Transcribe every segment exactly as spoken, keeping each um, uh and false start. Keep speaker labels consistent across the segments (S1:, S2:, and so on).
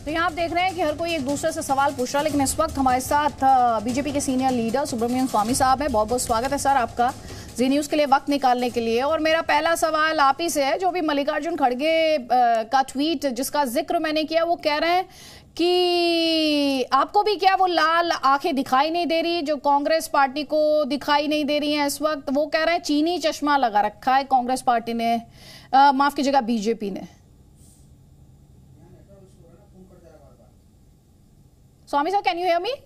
S1: तो यहाँ आप देख रहे हैं कि हर कोई एक दूसरे से सवाल पूछ रहा है, लेकिन इस वक्त हमारे साथ बीजेपी के सीनियर लीडर सुब्रमण्यम स्वामी साहब हैं। बहुत बहुत स्वागत है सर आपका जी न्यूज़ के लिए वक्त निकालने के लिए। और मेरा पहला सवाल आप ही से है, जो भी मल्लिकार्जुन खड़गे का ट्वीट जिसका जिक्र मैंने किया, वो कह रहे हैं कि आपको भी क्या वो लाल आंखें दिखाई नहीं दे रही जो कांग्रेस पार्टी को दिखाई नहीं दे रही हैं इस वक्त। वो कह रहे हैं चीनी चश्मा लगा रखा है कांग्रेस पार्टी ने, माफ कीजिएगा बीजेपी ने। Swami sir, can you hear me?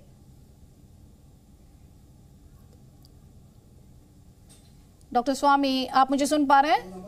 S1: Doctor Swami, आप मुझे सुन पा रहे हैं?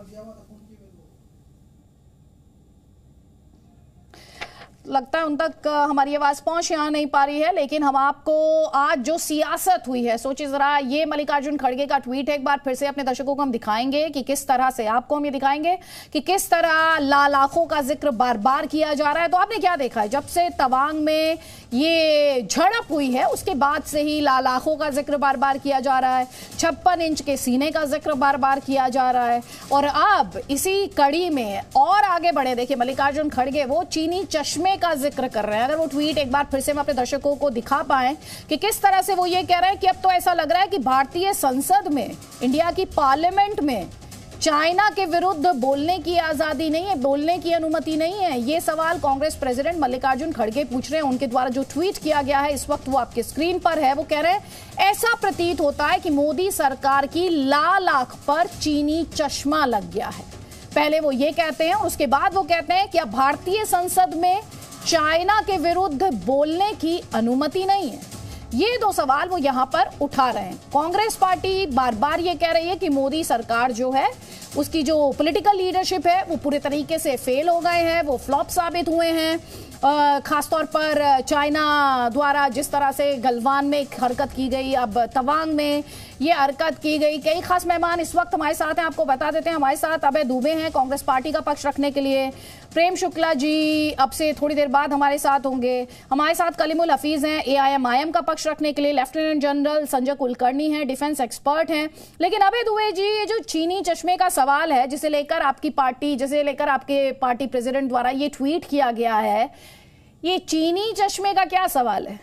S1: लगता है उन तक हमारी आवाज पहुंच यहाँ नहीं पा रही है, लेकिन हम आपको आज जो सियासत हुई है, सोचिए जरा, ये मल्लिकार्जुन खड़गे का ट्वीट है, एक बार फिर से अपने दर्शकों को हम दिखाएंगे कि किस तरह से, आपको हम ये दिखाएंगे कि किस तरह लाल आंखों का जिक्र बार बार किया जा रहा है। तो आपने क्या देखा है, जब से तवांग में ये झड़प हुई है उसके बाद से ही लाल आंखों का जिक्र बार बार किया जा रहा है, छप्पन इंच के सीने का जिक्र बार बार किया जा रहा है। और अब इसी कड़ी में और आगे बढ़े, देखिए मल्लिकार्जुन खड़गे वो चीनी चश्मे का जिक्र कर रहे हैं। अगर वो ट्वीट एक बार फिर से हम अपने दर्शकों को दिखा पाए कि किस तरह से वो ये कह रहे हैं कि अब तो ऐसा लग रहा है कि भारतीय संसद में, इंडिया की पार्लियामेंट में चाइना के विरुद्ध बोलने की आजादी नहीं है, बोलने की अनुमति नहीं है। ये सवाल कांग्रेस प्रेसिडेंट मल्लिकार्जुन खड़गे पूछ रहे हैं। उनके द्वारा जो ट्वीट किया गया है इस वक्त वो आपके स्क्रीन पर है। वो कह रहे हैं ऐसा प्रतीत होता है कि मोदी सरकार की लाल आंख पर चीनी चश्मा लग गया है। पहले वो ये कहते हैं, उसके बाद वो कहते हैं कि अब भारतीय संसद में चाइना के विरुद्ध बोलने की अनुमति नहीं है। ये दो सवाल वो यहां पर उठा रहे हैं। कांग्रेस पार्टी बार बार ये कह रही है कि मोदी सरकार जो है उसकी जो पॉलिटिकल लीडरशिप है वो पूरे तरीके से फेल हो गए हैं, वो फ्लॉप साबित हुए हैं। खासतौर पर चाइना द्वारा जिस तरह से गलवान में एक हरकत की गई, अब तवांग में ये हरकत की गई। कई खास मेहमान इस वक्त हमारे साथ हैं, आपको बता देते हैं। हमारे साथ अभय दुबे हैं कांग्रेस पार्टी का पक्ष रखने के लिए, प्रेम शुक्ला जी अब से थोड़ी देर बाद हमारे साथ होंगे। हमारे साथ कलीमुल हफीज हैं ए आई एम आई एम का पक्ष रखने के लिए, लेफ्टिनेंट जनरल संजय कुलकर्णी हैं, डिफेंस एक्सपर्ट हैं। लेकिन अभय दुबे जी, ये जो चीनी चश्मे का सवाल है जिसे लेकर आपकी पार्टी, जिसे लेकर आपके पार्टी प्रेसिडेंट द्वारा ये ट्वीट किया गया है, ये चीनी चश्मे का क्या सवाल है?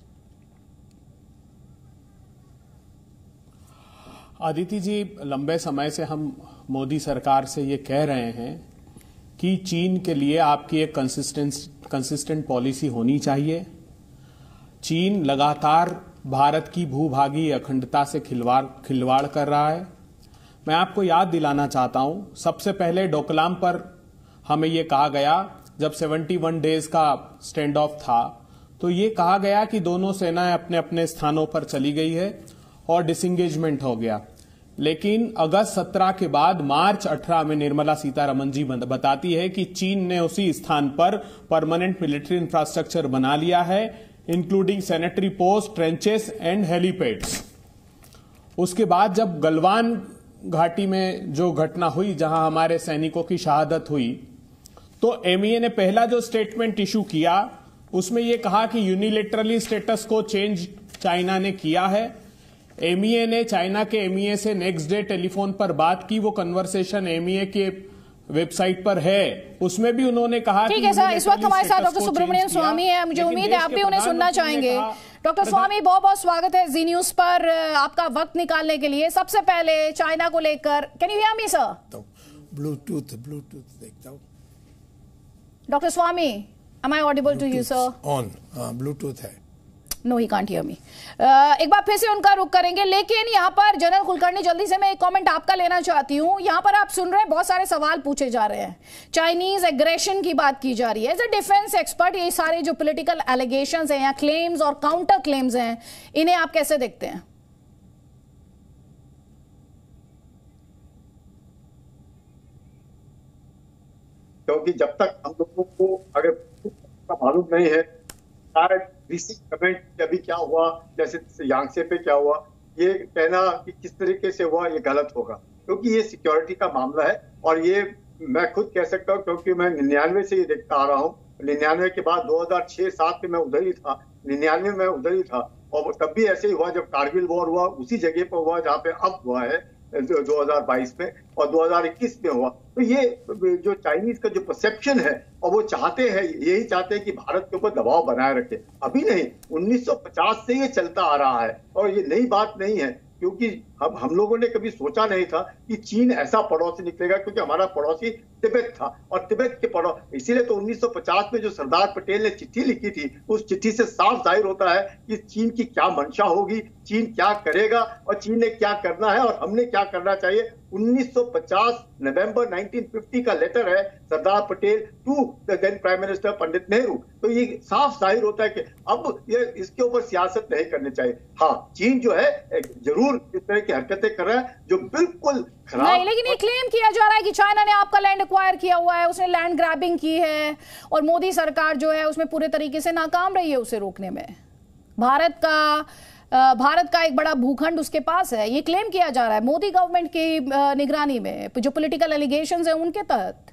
S2: आदिति जी, लंबे समय से हम मोदी सरकार से ये कह रहे हैं कि चीन के लिए आपकी एक कंसिस्टेंट कंसिस्टेंट पॉलिसी होनी चाहिए। चीन लगातार भारत की भूभागी अखंडता से खिलवाड़ खिलवाड़ कर रहा है। मैं आपको याद दिलाना चाहता हूं, सबसे पहले डोकलाम पर हमें यह कहा गया, जब इकहत्तर डेज का स्टैंड ऑफ था, तो ये कहा गया कि दोनों सेनाएं अपने अपने स्थानों पर चली गई है और डिसंगेजमेंट हो गया। लेकिन अगस्त सत्रह के बाद मार्च अठारह में निर्मला सीतारमण जी बताती है कि चीन ने उसी स्थान पर परमानेंट मिलिट्री इंफ्रास्ट्रक्चर बना लिया है, including sanitary post, trenches and helipads. उसके बाद जब गलवान घाटी में जो घटना हुई, जहां हमारे सैनिकों की शहादत हुई, तो एम ई ए ने पहला जो स्टेटमेंट इशू किया उसमें यह कहा कि unilaterally status quo change China ने किया है। एम ई ए ने चाइना के एम ई ए से नेक्स्ट डे टेलीफोन पर बात की, वो कन्वर्सेशन एम ई ए के वेबसाइट पर है, उसमें भी उन्होंने कहा।
S1: ठीक है सर, इस वक्त हमारे साथ डॉक्टर सुब्रमण्यम स्वामी है, मुझे उम्मीद है आप भी उन्हें सुनना चाहेंगे। डॉक्टर स्वामी, बहुत बहुत स्वागत है जी न्यूज पर आपका वक्त निकालने के लिए। सबसे पहले चाइना को लेकर, can you hear me sir?
S3: Bluetooth Bluetooth देखता हूँ।
S1: Doctor Swami, am I audible to you, sir?
S3: On, Bluetooth है।
S1: No, he can't hear me. एक बार फिर से उनका रुख करेंगे, लेकिन यहाँ पर जनरल कुलकर्णी, जल्दी से मैं एक कमेंट आपका लेना चाहती हूँ। यहाँ पर आप सुन रहे हैं, बहुत सारे सवाल पूछे जा रहे हैं, चाइनीज एग्रेशन की बात की जा रही है। एज ए डिफेंस एक्सपर्ट, ये सारे जो पॉलिटिकल एलिगेशंस हैं या क्लेम्स और काउंटर क्लेम्स हैं, इन्हें आप कैसे देखते हैं?
S4: क्योंकि जब तक हम लोगों को अगर मालूम नहीं है, शायद रिसीव कमेंट अभी क्या हुआ, जैसे यांगसे पे क्या हुआ, ये कहना कि किस तरीके से हुआ ये गलत होगा, क्योंकि ये सिक्योरिटी का मामला है। और ये मैं खुद कह सकता हूँ, क्योंकि मैं निन्यानवे से ये देखता आ रहा हूँ। निन्यानवे के बाद दो हजार छह सात में मैं उधर ही था, निन्यानवे में उधर ही था, और तब भी ऐसे ही हुआ। जब कारगिल वॉर हुआ उसी जगह पर हुआ जहाँ पे अब हुआ है, दो हज़ार बाईस में और दो हज़ार इक्कीस में हुआ। तो ये जो चाइनीज का जो परसेप्शन है, और वो चाहते हैं, यही चाहते हैं कि भारत के ऊपर दबाव बनाए रखे। अभी नहीं, उन्नीस सौ पचास से ये चलता आ रहा है और ये नई बात नहीं है, क्योंकि हम हम लोगों ने कभी सोचा नहीं था कि चीन ऐसा पड़ोसी निकलेगा, क्योंकि हमारा पड़ोसी तिब्बत था और तिब्बत के पड़ोस, इसीलिए तो उन्नीस सौ पचास में जो सरदार पटेल ने चिट्ठी लिखी थी, उस चिट्ठी से साफ जाहिर होता है कि चीन की क्या मंशा होगी, चीन क्या करेगा और चीन ने क्या करना है और हमने क्या करना चाहिए। उन्नीस सौ पचास नवंबर उन्नीस सौ पचास का लेटर है Sardar Patel to the then prime minister Pandit Nehru. तो ये साफ जाहिर होता है कि अब ये इसके ऊपर सियासत नहीं करनी चाहिए। हाँ, चीन जो है जरूर इस तरह की हरकतें कर रहा है जो बिल्कुल खराब
S1: नहीं, लेकिन ये क्लेम किया जा रहा है कि चाइना ने आपका लैंड एक्वायर किया हुआ है, उसने लैंड ग्रैबिंग की है और मोदी सरकार जो है उसमें पूरे तरीके से नाकाम रही है उसे रोकने में। भारत का भारत का एक बड़ा भूखंड उसके पास है, ये क्लेम किया जा रहा है मोदी गवर्नमेंट की निगरानी में, जो पॉलिटिकल एलिगेशंस हैं उनके तहत।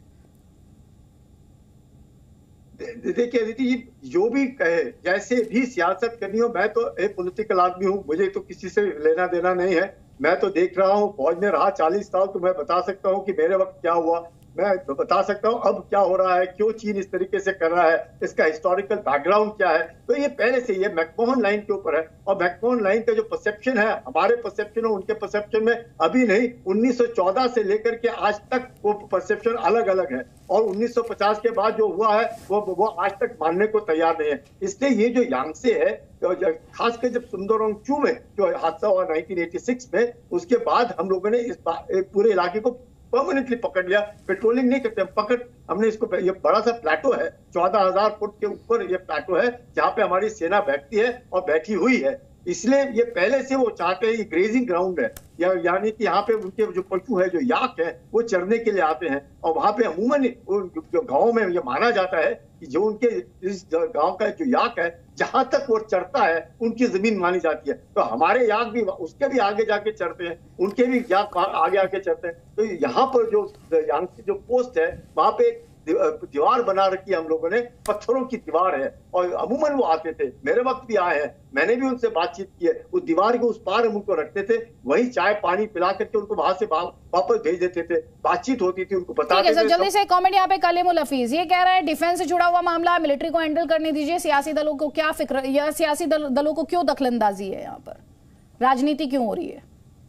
S4: देखिए अदिति जी, जो भी कहे, जैसे भी सियासत करनी हो, मैं तो एक पॉलिटिकल आदमी हूँ, मुझे तो किसी से लेना देना नहीं है। मैं तो देख रहा हूँ, फौज में रहा चालीस साल, तो मैं बता सकता हूँ कि मेरे वक्त क्या हुआ, मैं तो बता सकता हूँ अब क्या हो रहा है, क्यों चीन इस तरीके से कर रहा है, इसका हिस्टोरिकल बैकग्राउंड क्या है। तो ये पहले से ये मैकमोहन लाइन के ऊपर है, और मैकमोहन लाइन का जो परसेप्शन है, हमारे परसेप्शन और उनके परसेप्शन में अभी नहीं, उन्नीस सौ चौदह से लेकर के आज तक वो परसेप्शन अलग अलग है, और उन्नीस सौ पचास के बाद जो हुआ है वो वो आज तक मानने को तैयार नहीं है। इसलिए ये जो यांगसे है, खासकर जब सुंदरबन चू में जो हादसा हुआ उन्नीस सौ छियासी में, उसके बाद हम लोगों ने इस पूरे इलाके को परमानेंटली पकड़ लिया। पेट्रोलिंग नहीं करते, पकड़ हमने इसको, ये बड़ा सा प्लेटो है, चौदह हजार फुट के ऊपर ये प्लेटो है जहाँ पे हमारी सेना बैठती है और बैठी हुई है। इसलिए ये पहले से वो चाहते हैं, ये ग्रेजिंग ग्राउंड है, या यानी कि यहाँ पे उनके जो पशु है, जो याक है, वो चरने के लिए आते हैं। और वहां पे अमूमन जो गाँव में ये माना जाता है कि जो उनके इस गांव का जो याक है, जहां तक वो चरता है उनकी जमीन मानी जाती है। तो हमारे याक भी उसके भी आगे जाके चरते हैं, उनके भी याक आगे आके चरते हैं। तो यहाँ पर जो यांगसे जो पोस्ट है, वहां पे दीवार बना रखी है हम लोगों ने, पत्थरों की दीवार है, और अमूमन वो आते थे, मेरे वक्त भी आए हैं, मैंने भी उनसे बातचीत की है। उस दीवार के उस पार हम उनको रखते थे, वहीं चाय पानी पिला करके उनको वहां से वापस भेज देते थे, बातचीत होती थी, उनको बताते थे।
S1: जल्दी से कमेंट यहाँ पे कलीमुल हफीज ये कह रहा है, डिफेंस से जुड़ा हुआ मामला, मिलिट्री को हैंडल करने दीजिए, सियासी दलों को क्या फिक्र, या सियासी दल, दलों को क्यों दखलंदाजी है, यहाँ पर राजनीति क्यों हो रही है?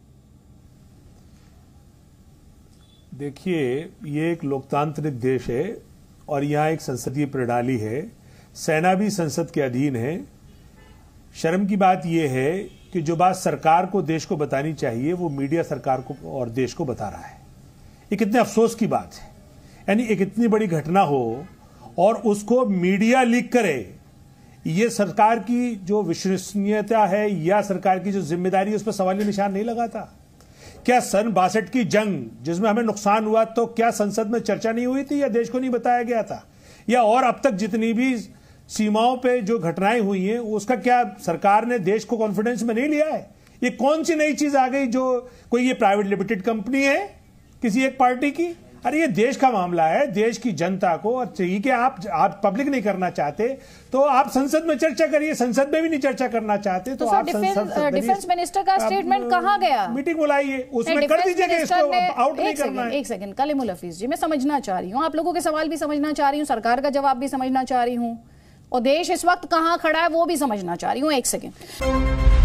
S5: देखिए, ये एक लोकतांत्रिक देश है और यहाँ एक संसदीय प्रणाली है, सेना भी संसद के अधीन है। शर्म की बात यह है कि जो बात सरकार को देश को बतानी चाहिए वो मीडिया सरकार को और देश को बता रहा है। ये कितने अफसोस की बात है, यानी एक इतनी बड़ी घटना हो और उसको मीडिया लीक करे। ये सरकार की जो विश्वसनीयता है या सरकार की जो जिम्मेदारी है उस पर सवालिया निशान नहीं लगाता। क्या सन बासठ की जंग जिसमें हमें नुकसान हुआ, तो क्या संसद में चर्चा नहीं हुई थी या देश को नहीं बताया गया था? या और अब तक जितनी भी सीमाओं पे जो घटनाएं हुई हैं उसका क्या सरकार ने देश को कॉन्फिडेंस में नहीं लिया है? ये कौन सी नई चीज आ गई जो कोई ये प्राइवेट लिमिटेड कंपनी है किसी एक पार्टी की? अरे ये देश का मामला है, देश की जनता को चाहिए कि आप आप पब्लिक नहीं करना चाहते तो आप संसद में चर्चा करिए, संसद में भी नहीं चर्चा करना चाहते तो,
S1: तो
S5: आप
S1: डिफेंस मिनिस्टर का स्टेटमेंट कहाँ गया?
S5: मीटिंग बुलाइए, उसमें कर दीजिए कि इसको आउट नहीं करना है।
S1: एक सेकंड कलीमुल हफीज जी, मैं समझना चाह रही हूँ, आप लोगों के सवाल भी समझना चाह रही हूँ, सरकार का जवाब भी समझना चाह रही हूँ, और देश इस वक्त कहाँ खड़ा है वो भी समझना चाह रही हूँ। एक सेकेंड।